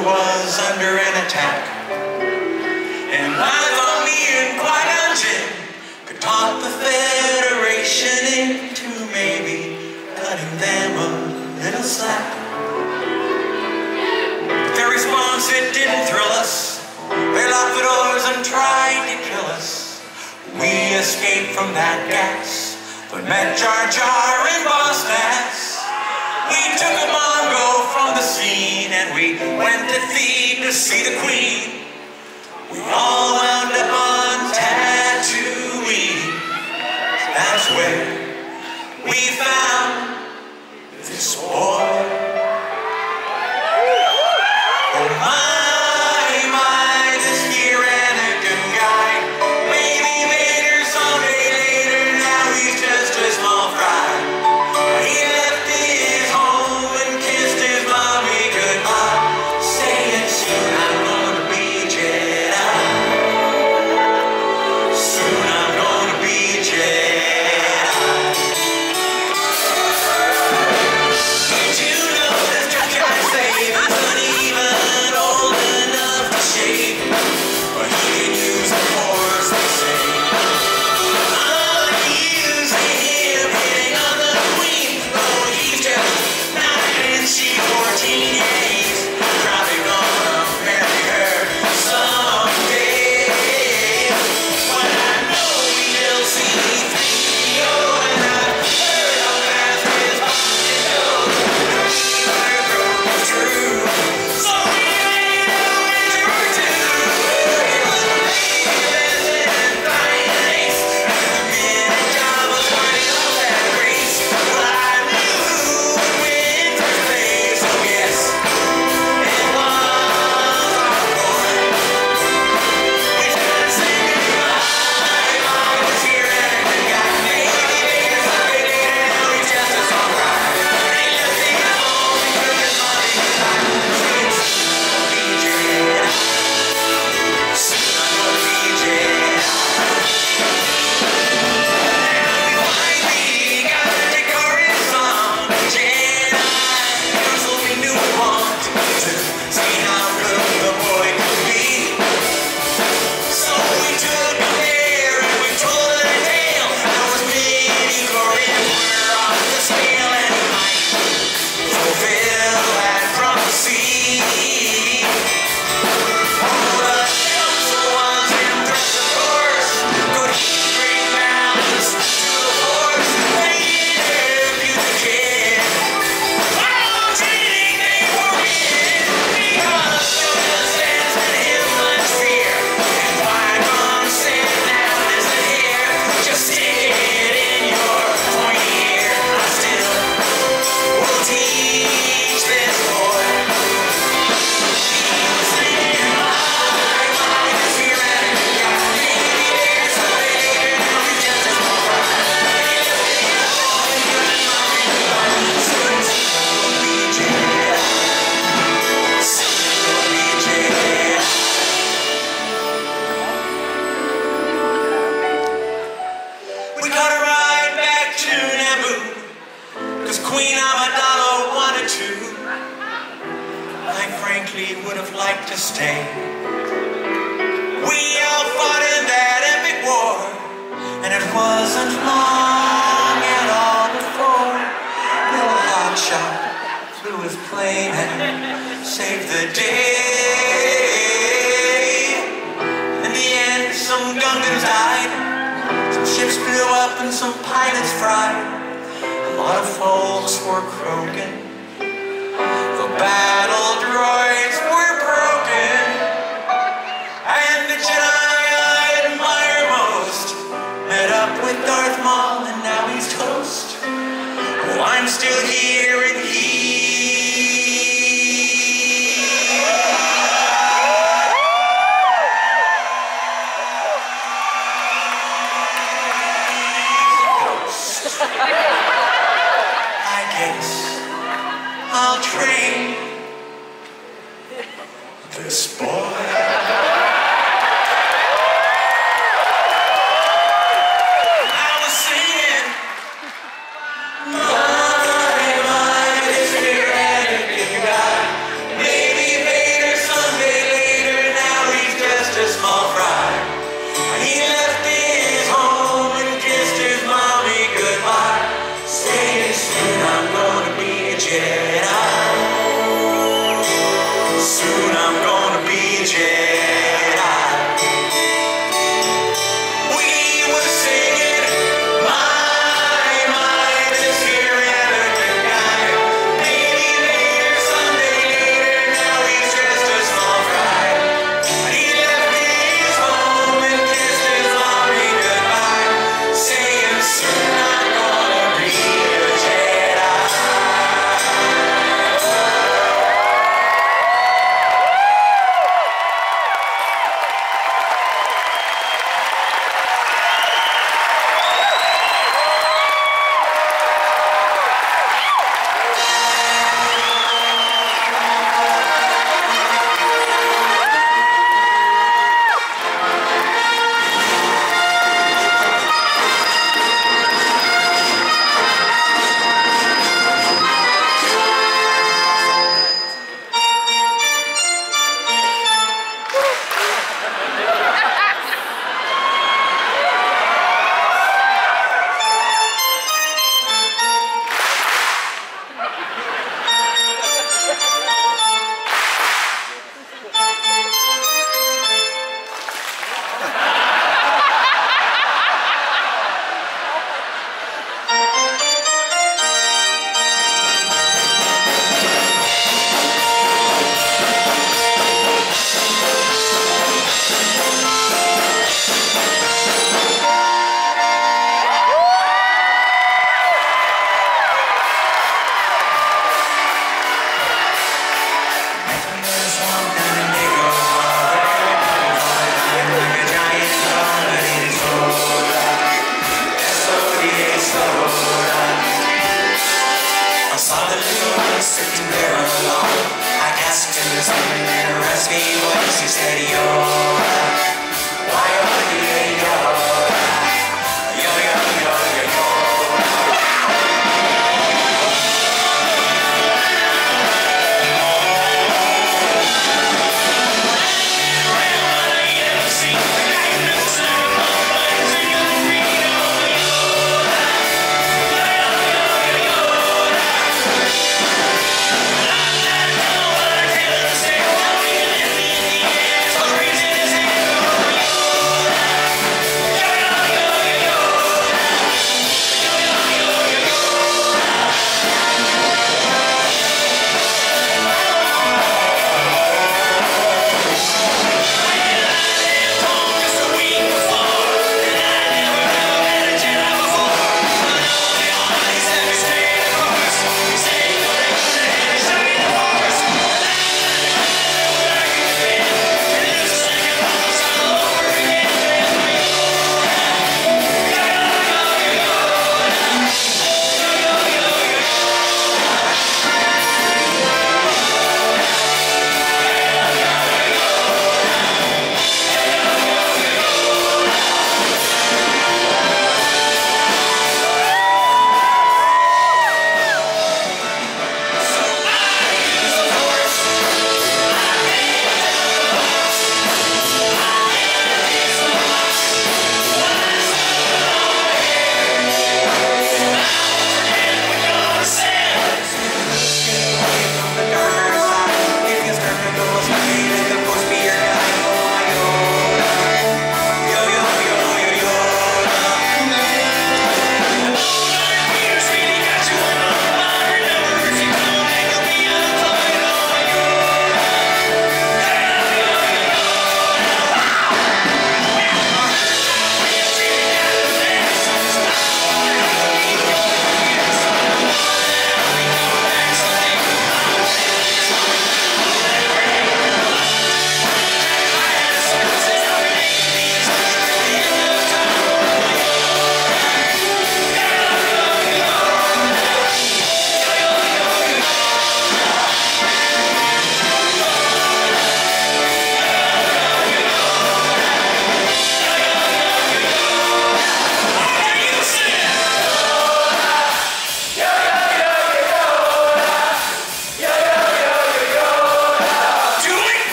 was under an attack. And I thought me and Qui-Gon Jinn could talk the Federation into maybe cutting them a little slack. But their response, it didn't thrill us. They locked the doors and tried to kill us. We escaped from that gas, but met Jar Jar and Boss Nass. We took a Mongo from the scene, and we went to Theed to see the Queen. We all wound up on Tatooine. That's where we found this boy. Oh my, this here Anakin guy. Maybe later, someday later, now he's just a small fry. He left his home and kissed his mommy goodbye, saying soon I'm gonna be Jedi. Soon I'm gonna be Jedi. Did you know that your guy saved wasn't even old enough to shave? But he can use the Force, they say. All he using him hitting on the Queen. Oh, he's just 9 and she's 14. Yeah, he's probably gonna marry her someday. But I know we'll see C-3PO, and I've heard how fast his body goes. Never broke true. So we made a wish for two. It was amazing and fine and ace. And the minute Jabba's running off that race, well, I knew who would win first place. Oh yes, it was our boy. We should say goodbye. This here Anakin guy. Maybe later, someday later, now he's just a small fry. He left his home and took his mommy goodbye, saying soon I'll be Jedi. Soon I'm gonna be Jedi. And we finally got the decorous song. Jedi Council, we knew we wanted to see how good the boy could be. So we took him there and we told the tale. How his midi-chlorians were off the scale, and he might fulfill that prophecy. Oh, the council was impressed, of course. Could he bring balance to the Force? They interviewed the kid. Oh, treating they were in, because Yoda stands in him much fear. And Qui-Gon said, now listen here, just stick it in your pointy ear. I still will teach this boy. He was saying, my, this here Anakin guy. Maybe later, someday later, now he's just a small fry. He left his home and took his mommy goodbye. Soon he'll be Jedi. Soon he'll be Jedi. We got a ride back to Naboo, 'cause Queen Amidala wanted to. I frankly would have liked to stay. We all fought in that epic war, and it wasn't long at all before Bill Hotshot flew his plane and saved the day. In the end, some Gungans died, some ships blew up, and some pilots fried. A lot of folks were croaking. The battle droids were broken, and the Jedi I admire most met up with Darth Maul, and now he's toast. Oh, I'm still here, and I guess I'll train this boy. My, this here Anakin guy. Maybe Vader some in a raspy voice. You said you're